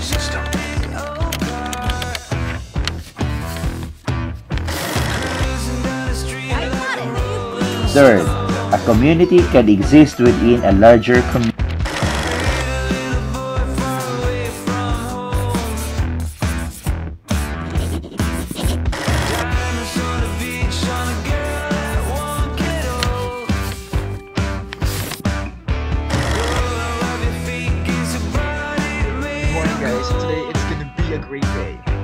Third, a community can exist within a larger community. Good morning, guys. Today it's gonna be a great day.